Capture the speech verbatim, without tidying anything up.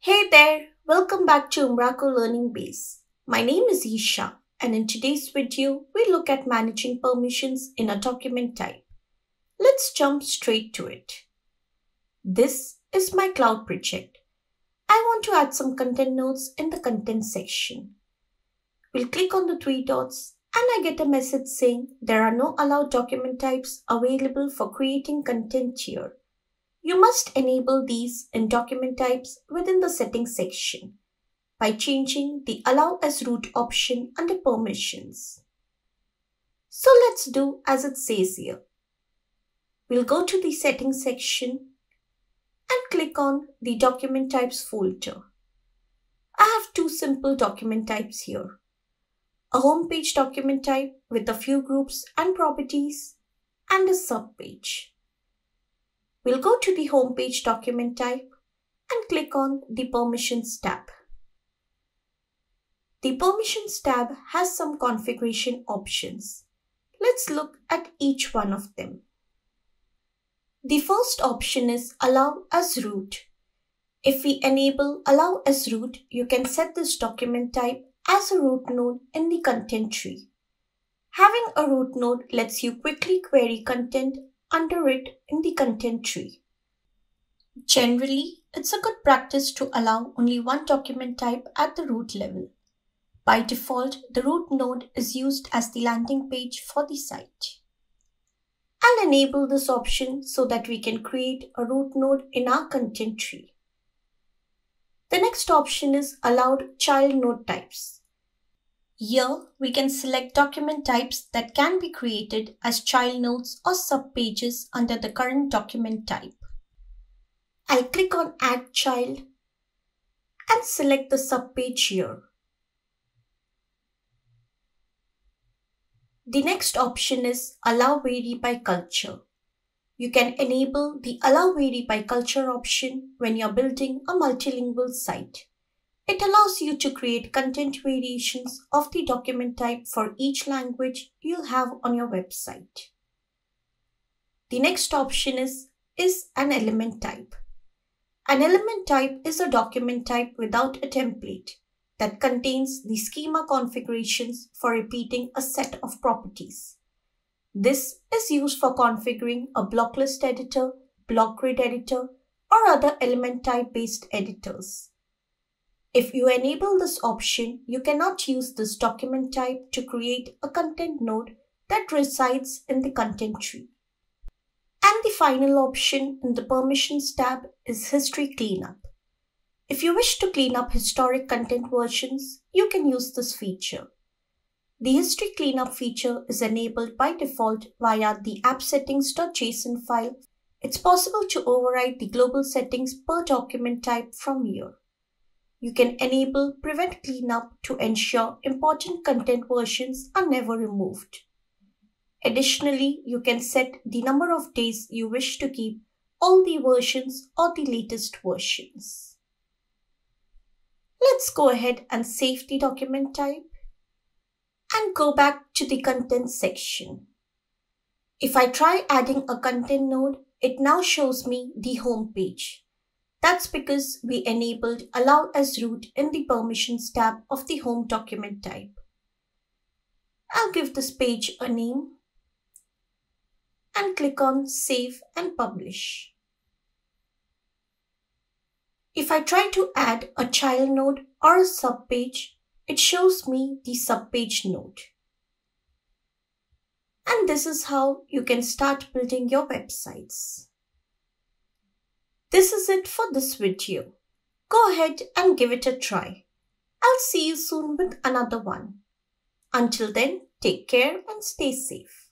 Hey there, welcome back to Umbraco Learning Base. My name is Isha, and in today's video, we look at managing permissions in a document type. Let's jump straight to it. This is my cloud project. I want to add some content notes in the content section. We'll click on the three dots and I get a message saying there are no allowed document types available for creating content here. You must enable these in document types within the settings section by changing the Allow as Root option under Permissions. So let's do as it says here. We'll go to the settings section and click on the document types folder. I have two simple document types here. A home page document type with a few groups and properties and a subpage. We'll go to the home page document type and click on the Permissions tab. The Permissions tab has some configuration options. Let's look at each one of them. The first option is Allow as Root. If we enable Allow as Root, you can set this document type as a root node in the content tree. Having a root node lets you quickly query content under it in the content tree. Generally, it's a good practice to allow only one document type at the root level. By default, the root node is used as the landing page for the site. I'll enable this option so that we can create a root node in our content tree. The next option is Allowed Child Node Types. Here, we can select document types that can be created as child nodes or subpages under the current document type. I'll click on Add Child and select the subpage here. The next option is Allow Vary by Culture. You can enable the Allow Vary by Culture option when you're building a multilingual site. It allows you to create content variations of the document type for each language you'll have on your website. The next option is, is an element type. An element type is a document type without a template that contains the schema configurations for repeating a set of properties. This is used for configuring a block list editor, block grid editor, or other element type based editors. If you enable this option, you cannot use this document type to create a content node that resides in the content tree. And the final option in the Permissions tab is History Cleanup. If you wish to clean up historic content versions, you can use this feature. The History Cleanup feature is enabled by default via the app settings.json file. It's possible to override the global settings per document type from here. You can enable Prevent Cleanup to ensure important content versions are never removed. Additionally, you can set the number of days you wish to keep all the versions or the latest versions. Let's go ahead and save the document type and go back to the content section. If I try adding a content node, it now shows me the home page. That's because we enabled Allow as Root in the Permissions tab of the home document type. I'll give this page a name and click on Save and Publish. If I try to add a child node or a subpage, it shows me the subpage node. And this is how you can start building your websites. This is it for this video. Go ahead and give it a try. I'll see you soon with another one. Until then, take care and stay safe.